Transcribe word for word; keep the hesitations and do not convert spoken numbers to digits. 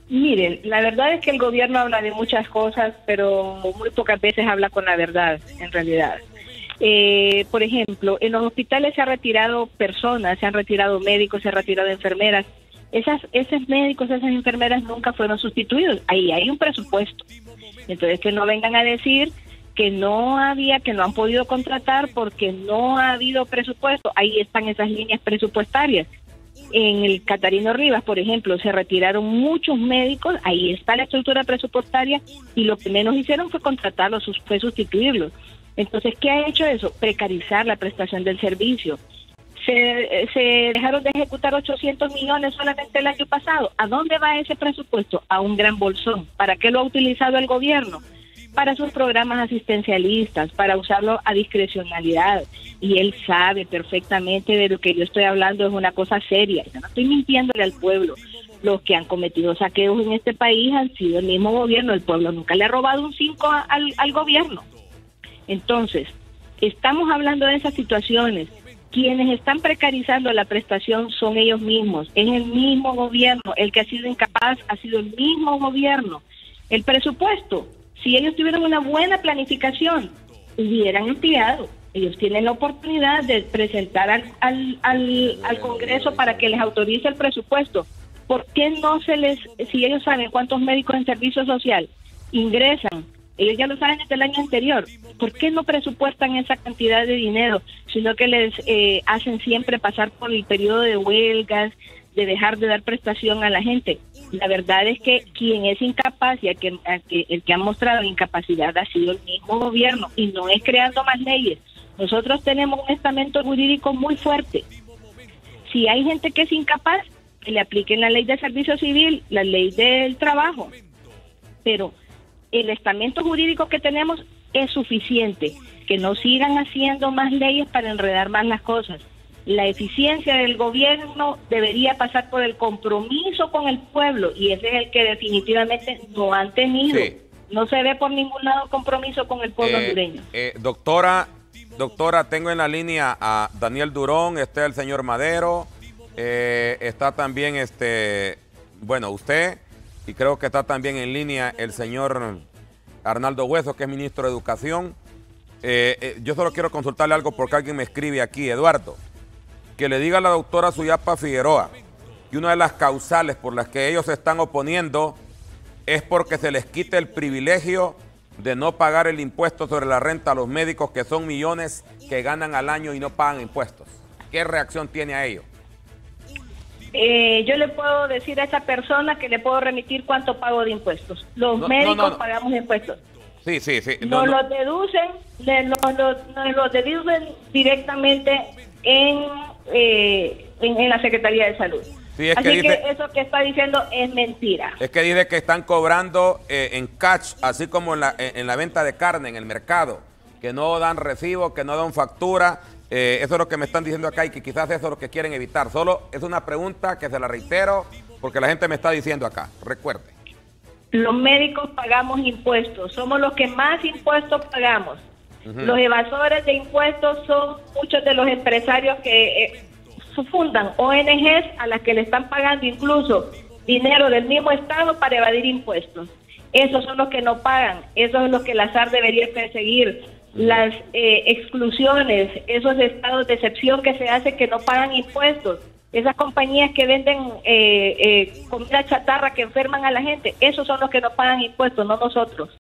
Miren, la verdad es que el gobierno habla de muchas cosas, pero muy pocas veces habla con la verdad, en realidad. Eh, por ejemplo, en los hospitales se han retirado personas, se han retirado médicos, se han retirado enfermeras. Esas, esos médicos, esas enfermeras nunca fueron sustituidos. Ahí hay un presupuesto. Entonces, que no vengan a decir que no había, que no han podido contratar porque no ha habido presupuesto. Ahí están esas líneas presupuestarias. En el Catarino Rivas, por ejemplo, se retiraron muchos médicos, ahí está la estructura presupuestaria, y lo que menos hicieron fue contratarlos, fue sustituirlos. Entonces, ¿qué ha hecho eso? Precarizar la prestación del servicio. Se, se dejaron de ejecutar ochocientos millones solamente el año pasado. ¿A dónde va ese presupuesto? A un gran bolsón. ¿Para qué lo ha utilizado el gobierno? Para sus programas asistencialistas, para usarlo a discrecionalidad. Y él sabe perfectamente de lo que yo estoy hablando, es una cosa seria. Yo no estoy mintiéndole al pueblo. Los que han cometido saqueos en este país han sido el mismo gobierno. El pueblo nunca le ha robado un cinco al, al gobierno. Entonces, estamos hablando de esas situaciones. Quienes están precarizando la prestación son ellos mismos. Es el mismo gobierno. El que ha sido incapaz ha sido el mismo gobierno. El presupuesto, si ellos tuvieran una buena planificación, hubieran ampliado. Ellos tienen la oportunidad de presentar al, al, al, al Congreso para que les autorice el presupuesto. ¿Por qué no se les, si ellos saben cuántos médicos en servicio social ingresan, ellos ya lo saben desde el año anterior, ¿por qué no presupuestan esa cantidad de dinero, sino que les eh, hacen siempre pasar por el periodo de huelgas, de dejar de dar prestación a la gente? La verdad es que quien es incapaz y el que, el que, el que ha mostrado incapacidad ha sido el mismo gobierno, y no es creando más leyes. Nosotros tenemos un estamento jurídico muy fuerte. Si hay gente que es incapaz, que le apliquen la ley de servicio civil, la ley del trabajo, pero el estamento jurídico que tenemos es suficiente. Que no sigan haciendo más leyes para enredar más las cosas. La eficiencia del gobierno debería pasar por el compromiso con el pueblo, y ese es el que definitivamente no han tenido. Sí. No se ve por ningún lado compromiso con el pueblo eh, hondureño. Eh, doctora, doctora, tengo en la línea a Daniel Durón, está el señor Madero, eh, está también, este, bueno, usted, y creo que está también en línea el señor Arnaldo Hueso, que es ministro de Educación. Eh, eh, yo solo quiero consultarle algo porque alguien me escribe aquí, Eduardo, que le diga a la doctora Suyapa Figueroa que una de las causales por las que ellos se están oponiendo es porque se les quite el privilegio de no pagar el impuesto sobre la renta a los médicos, que son millones que ganan al año y no pagan impuestos. ¿Qué reacción tiene a ello? Eh, yo le puedo decir a esa persona que le puedo remitir cuánto pago de impuestos. Los no, médicos no, no, no. pagamos impuestos. Sí, sí, sí. No, nos no. lo deducen, nos lo, nos lo deducen directamente en, eh, en, en la Secretaría de Salud. Sí, es Así que, dice, que eso que está diciendo es mentira. Es que dice que están cobrando eh, en cash, así como en la, en la venta de carne en el mercado, que no dan recibo, que no dan factura. Eh, eso es lo que me están diciendo acá, y que quizás eso es lo que quieren evitar. Solo es una pregunta que se la reitero porque la gente me está diciendo acá. Recuerde. Los médicos pagamos impuestos, somos los que más impuestos pagamos. Uh-huh. Los evasores de impuestos son muchos de los empresarios que eh, fundan O N Ges a las que le están pagando incluso dinero del mismo Estado para evadir impuestos. Esos son los que no pagan, esos son los que la S A R debería perseguir. Las eh, exclusiones, esos estados de excepción que se hacen que no pagan impuestos, esas compañías que venden eh, eh, comida chatarra que enferman a la gente, esos son los que no pagan impuestos, no nosotros.